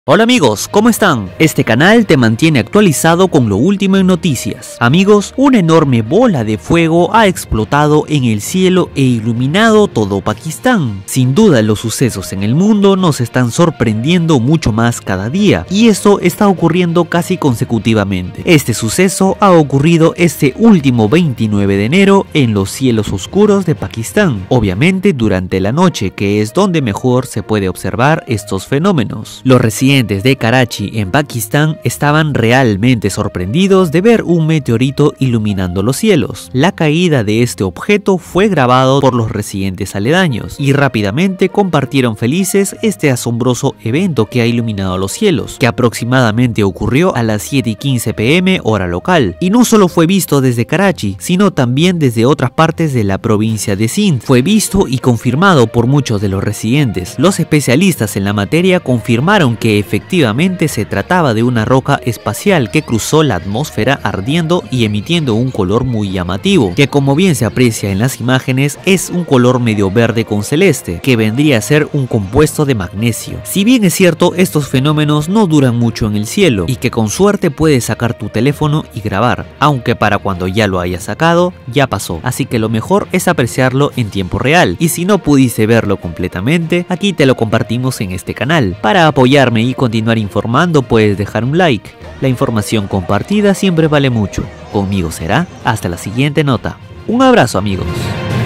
Hola amigos, ¿cómo están? Este canal te mantiene actualizado con lo último en noticias. Amigos, una enorme bola de fuego ha explotado en el cielo e iluminado todo Pakistán. Sin duda los sucesos en el mundo nos están sorprendiendo mucho más cada día, y esto está ocurriendo casi consecutivamente. Este suceso ha ocurrido este último 29 de enero en los cielos oscuros de Pakistán, obviamente durante la noche, que es donde mejor se puede observar estos fenómenos. Los residentes de Karachi en Pakistán estaban realmente sorprendidos de ver un meteorito iluminando los cielos. La caída de este objeto fue grabado por los residentes aledaños y rápidamente compartieron felices este asombroso evento que ha iluminado los cielos, que aproximadamente ocurrió a las 7:15 p.m. hora local. Y no solo fue visto desde Karachi, sino también desde otras partes de la provincia de Sindh. Fue visto y confirmado por muchos de los residentes. Los especialistas en la materia confirmaron que efectivamente se trataba de una roca espacial que cruzó la atmósfera ardiendo y emitiendo un color muy llamativo, que como bien se aprecia en las imágenes es un color medio verde con celeste, que vendría a ser un compuesto de magnesio. Si bien es cierto, estos fenómenos no duran mucho en el cielo y que con suerte puedes sacar tu teléfono y grabar, aunque para cuando ya lo hayas sacado, ya pasó, así que lo mejor es apreciarlo en tiempo real, y si no pudiste verlo completamente, aquí te lo compartimos en este canal. Para apoyarme y continuar informando puedes dejar un like. La información compartida siempre vale mucho. Conmigo será hasta la siguiente nota. Un abrazo amigos.